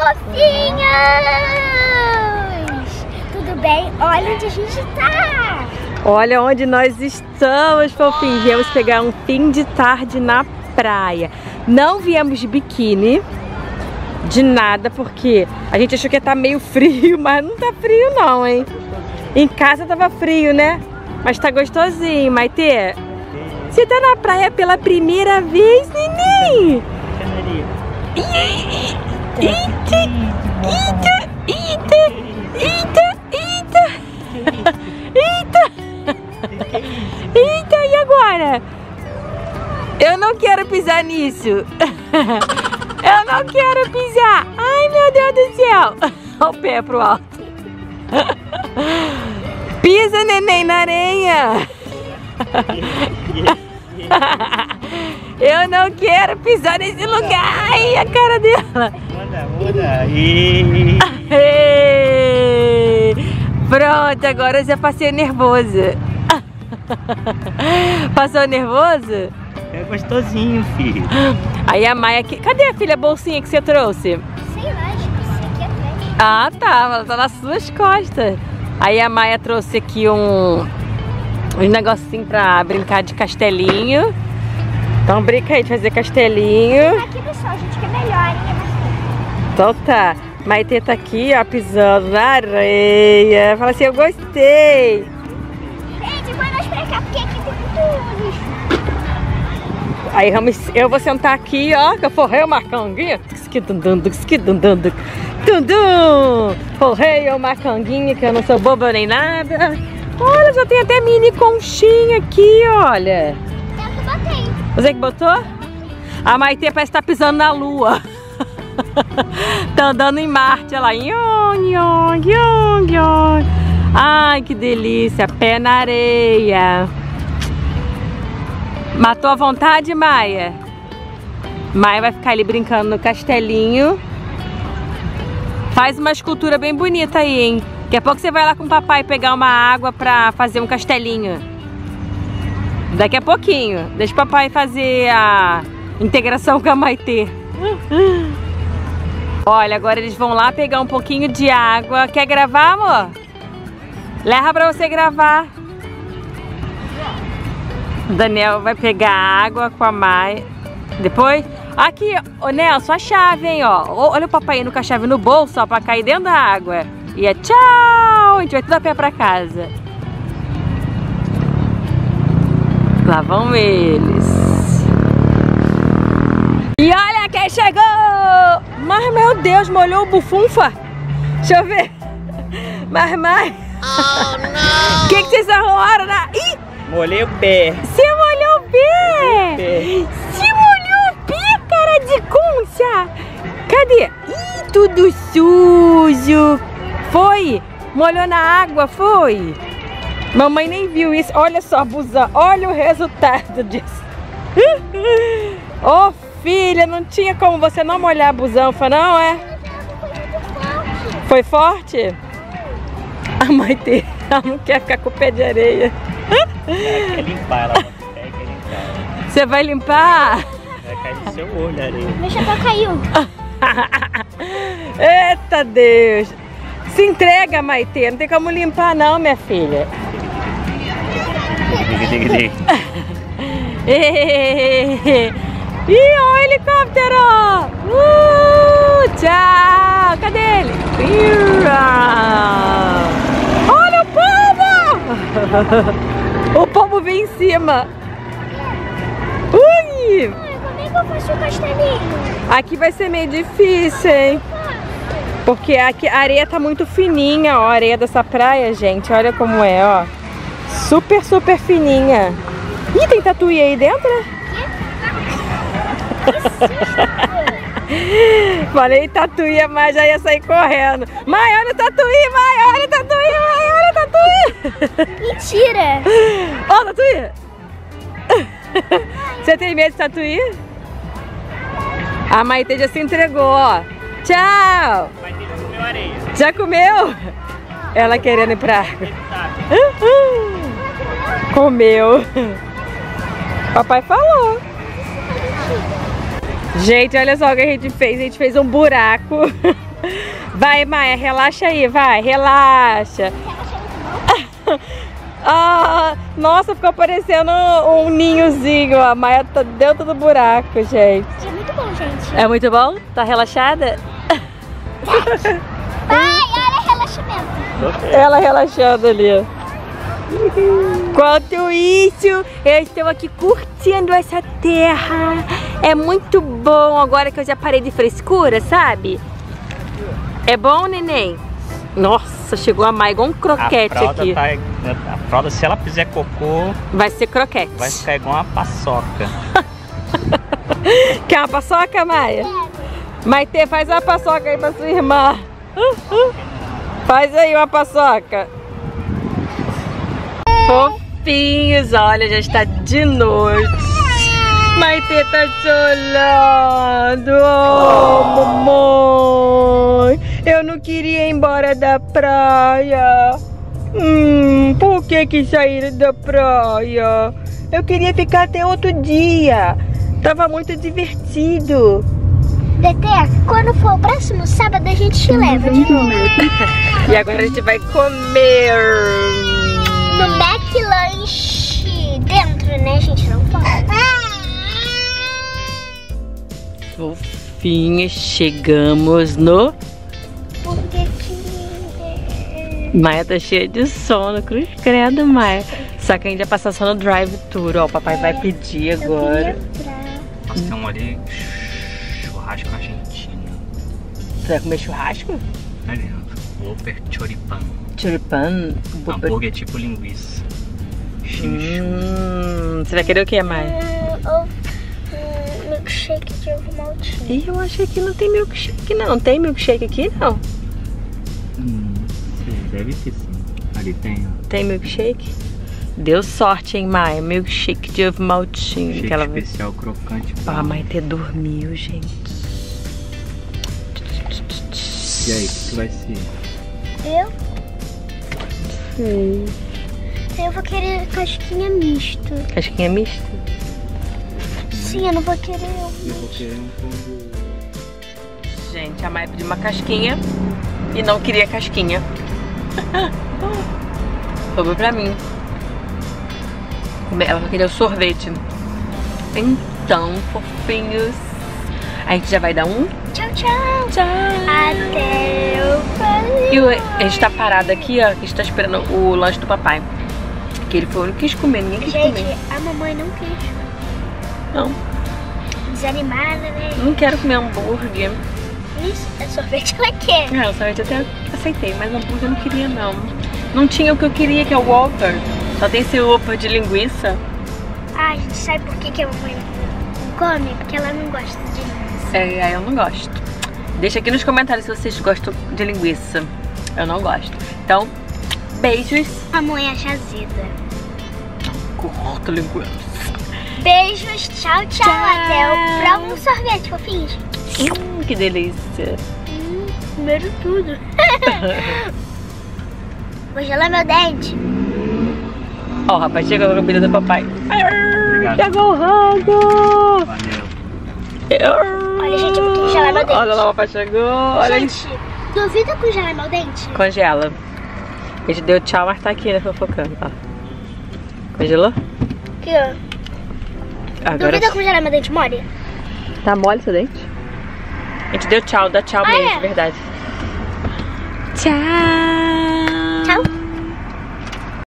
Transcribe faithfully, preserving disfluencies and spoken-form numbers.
fofinhos! Tudo bem? Olha onde a gente tá! Olha onde nós estamos, fofinhos. Viemos pegar um fim de tarde na praia. Não viemos de biquíni, de nada, porque a gente achou que ia estar meio frio, mas não tá frio não, hein? Em casa tava frio, né? Mas tá gostosinho, Maitê. Você tá na praia pela primeira vez, neném? Eita, eita, eita, eita, eita, eita, eita, e agora? Eu não quero pisar nisso. Eu não quero pisar. Ai, meu Deus do céu. Olha o pé pro alto. Pisa, neném, na areia. Eu não quero pisar nesse lugar. Ai, a cara dela. Muda, muda. E... Pronto, agora eu já passei nervoso. Passou nervoso? É gostosinho, filho. Aí a Maia aqui. Cadê a filha a bolsinha que você trouxe? Sei lá, acho que isso aqui é atrás. Ah, tá. Ela tá nas suas costas. Aí a Maia trouxe aqui um, um negocinho pra brincar de castelinho. Então brinca aí de fazer castelinho. Aqui, pessoal, a gente quer melhor, hein? Então tá. Maitê tá aqui, ó, pisando na areia. Fala assim, eu gostei. Gente, vai nós pra cá, porque aqui tem muito lixo. Aí vamos, eu vou sentar aqui, ó, que eu forrei o macanguinho. Forrei o macanguinho, que eu não sou boba nem nada. Olha, já tem até mini conchinha aqui, olha. Eu que botei. Você que botou? A Maitê parece que tá pisando na lua. Tá andando em Marte, olha lá. Yon, yon, yon, yon. Ai, que delícia. Pé na areia. Matou a vontade, Maia? Maia vai ficar ali brincando no castelinho. Faz uma escultura bem bonita aí, hein? Daqui a pouco você vai lá com o papai pegar uma água pra fazer um castelinho. Daqui a pouquinho. Deixa o papai fazer a integração com a Maitê. Olha, agora eles vão lá pegar um pouquinho de água. Quer gravar, amor? Leva pra você gravar. O Daniel vai pegar água com a Maia. Depois... Aqui, ô Nelson, a chave, hein, ó. Olha o papai indo com a chave no bolso, ó, pra cair dentro da água. E é tchau! A gente vai tudo a pé pra casa. Lá vão eles. E olha quem chegou! Mas, meu Deus, molhou o bufunfa. Deixa eu ver. Mas, mas... Oh, não! O que, que vocês arrumaram na... Ih! Molhei o pé. Você molhou o pé? pé. Você molhou o pé, cara de concha? Cadê? Ih, tudo sujo. Foi? Molhou na água, foi? Mamãe nem viu isso. Olha só, busão. Olha o resultado disso. Ô, oh, filha, não tinha como você não molhar a busanfa, não, é? Foi forte? A mãe dele, ela não quer ficar com o pé de areia. Ela quer limpar, ela quer limpar. Você vai limpar? Vai cair no seu olho, areia. Meu chapéu caiu. Eita Deus! Se entrega, Maitê, não tem como limpar não, minha filha. Ih, ó o helicóptero! Uh, tchau! Cadê ele? Olha o pombo! O pombo vem em cima. Ui! Como é que eu faço o castelinho? Aqui vai ser meio difícil, hein? Porque aqui a areia tá muito fininha, ó. A areia dessa praia, gente. Olha como é, ó. Super, super fininha. Ih, tem tatuí aí dentro, né? Falei tatuí, mas já ia sair correndo. Mãe, olha o tatuí, mãe, olha o tatuí, mãe, olha o tatuí. Mentira! Ó o tatuí. Você tem medo de tatuí? A Maitê já se entregou, ó. Tchau. Maitê já comeu areia. Já comeu? Ela querendo ir pra água. Comeu. Papai falou. Gente, olha só o que a gente fez. A gente fez um buraco Vai, Maia, relaxa aí, vai, relaxa. Ah, nossa, ficou parecendo um ninhozinho. A Maia tá dentro do buraco, gente. É muito bom, gente. É muito bom? Tá relaxada? Vai, olha relaxamento. Ela relaxando ali. Enquanto isso, eu estou aqui curtindo essa terra. É muito bom agora que eu já parei de frescura, sabe? É bom, neném? Nossa, chegou a Maia igual um croquete a aqui. Tá, a fralda, se ela fizer cocô, vai ser croquete. Vai ficar igual uma paçoca. Quer uma paçoca, Maia? Maite, faz uma paçoca aí pra sua irmã. Faz aí uma paçoca. Fofinhos, olha, já está de noite. Maite tá chorando. Oh, mamãe. Eu não queria ir embora da praia. Hum, por que que saíram da praia? Eu queria ficar até outro dia. Tava muito divertido. Tetê, quando for o próximo sábado a gente te leva de novo. E agora a gente vai comer. No McLanche dentro, né? A gente não pode. Fofinhas, chegamos no... Porque Maia tá cheia de sono, cruz credo, Maia. Só que a gente vai passar só no drive-thru, ó. O papai vai pedir agora. Nós temos ali churrasco argentino. Você vai comer churrasco? Ali, ó. Whopper choripan. Choripan? Hambúrguer tipo linguiça. Hum, você vai querer o que, Maia? Hum, hum, milkshake de ovo maltinho. Ih, eu acho que aqui não tem milkshake, não. Tem milkshake aqui, não? Hum, deve ter sim. Ali tem, ó. Tem milkshake? Deu sorte, hein, Maia? Milkshake de ovo maltinho. Shake que ela... especial crocante. Ah, a Maite dormiu, gente. E aí, o que, que vai ser? Eu? Hum. Eu vou querer casquinha misto. Casquinha mista? Sim, eu não vou querer um. Eu vou querer um combo. Gente, a Maia pediu uma casquinha e não queria casquinha. Sobrou pra mim. Ela vai querer o sorvete. Então, fofinhos, a gente já vai dar um Tchau, tchau. tchau. Até o próximo. E o- a gente tá parado aqui, ó, que a gente tá esperando o lanche do papai. Que ele foi o único que quis comer, ninguém quis Gente, comer. a mamãe não quis. Não, Desanimada, né? não quero comer hambúrguer. Isso, é sorvete ela quer. É, o sorvete até aceitei, mas hambúrguer eu não queria, não. Não tinha o que eu queria, que é o Whopper. Só tem esse Whopper de linguiça. Ah, a gente sabe por que, que a mamãe não come? Porque ela não gosta de linguiça. É, aí eu não gosto. Deixa aqui nos comentários se vocês gostam de linguiça. Eu não gosto. Então, beijos. A mãe acha azeda. Curto linguiça. Beijos, tchau, tchau. Tchau. Até o próximo sorvete, fofinhos. Hum, que delícia. Hum, primeiro tudo. Vou gelar meu dente. Ó, o rapaz chegou com a comida do papai. Obrigado. Chegou o rango. Valeu. Olha, gente, eu vou congelar meu dente. Olha lá, o papai chegou. Olha aí. Gente, duvida congelar meu dente? Congela. A gente deu tchau, mas tá aqui, né, fofocando. Ó. Congelou? Aqui, ó. Agora Duvida congelar meu dente, mole? tá mole seu dente? A gente deu tchau, dá tchau Ah, mesmo, é? de verdade. Tchau.